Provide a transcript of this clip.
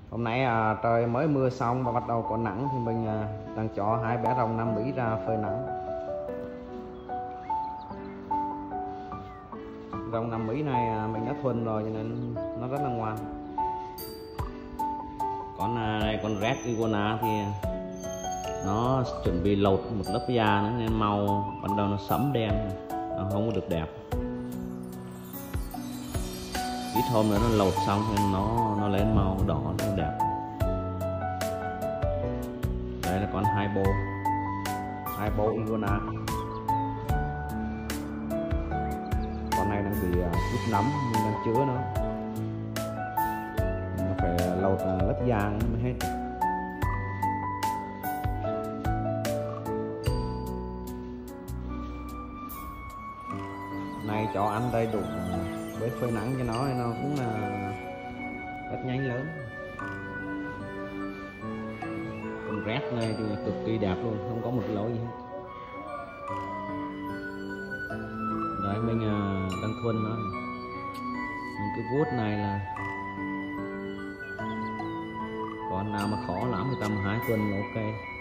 Hôm nay trời mới mưa xong và bắt đầu có nắng thì mình đang cho hai bé rồng Nam Mỹ ra phơi nắng. Rồng Nam Mỹ này mình đã thuần rồi cho nên nó rất là ngoan. Con này con Red Iguana thì nó chuẩn bị lột một lớp da nữa nên màu ban đầu nó sẫm đen, nó không có được đẹp. Ít hôm nữa nó lột xong nên nó lên màu đỏ nó đẹp. Đây là con hai bô Iguana. Con này đang bị ít nấm nhưng đang chữa nó phải lột lớp da mới hết. Này cho ăn đầy đủ với phơi nắng cho nó cũng là rất nhanh lớn. Con Red này thì cực kỳ đẹp luôn, không có một cái lỗi gì hết. Đấy mình đang thuần nó, những cái vuốt này là con nào mà khó lắm thì tầm 2 tuần là ok.